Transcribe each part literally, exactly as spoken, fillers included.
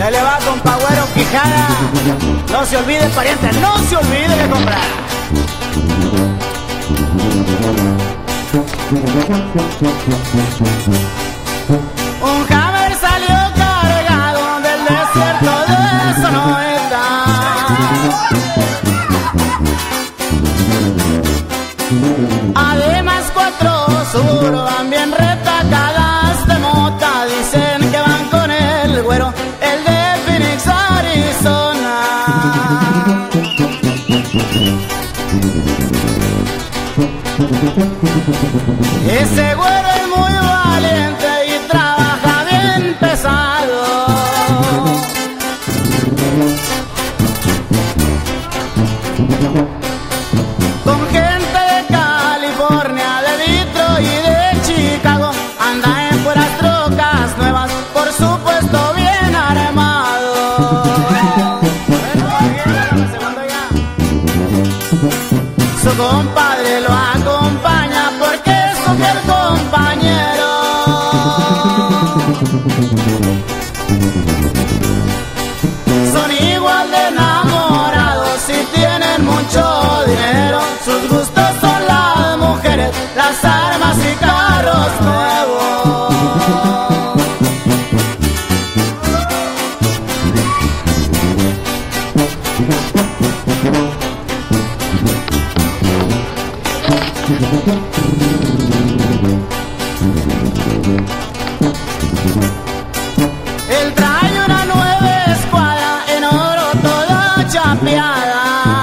Ahí le va con Pagüero Quijada. No se olvide, pariente, no se olvide de comprar. Un Hammer salió cargado del desierto de Sonoeta. Además cuatro sur van bien retacadas de mota. Dicen que van con el güero, el de Phoenix, Arizona. Ese güero es muy valiente y trabaja bien pesado. Con gente de California, de Detroit y de Chicago, anda en puras trocas nuevas, por supuesto bien armado. Su compadre lo acompaña porque es su fiel compañero. Son igual de enamorados y tienen mucho dinero. Sus gustos son las mujeres, las armas y carros nuevos. Él trae una nueva escuadra en oro toda chapeada.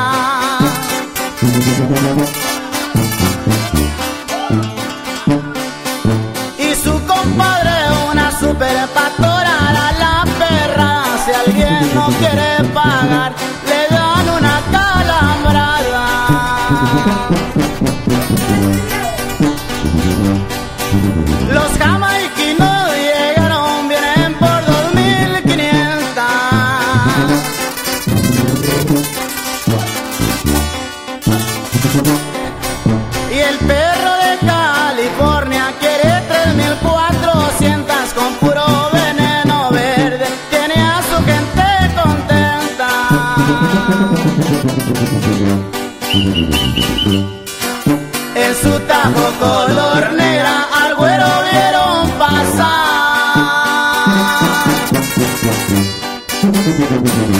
Y su compadre una super patorada, la perra. Si alguien no quiere pagar, le dan una calambrada. Los jamaiquinos llegaron, vienen por dos mil quinientas. Y el perro de California quiere tres mil cuatrocientas. Con puro veneno verde tiene a su gente contenta. En su tajo color negra al güero vieron pasar.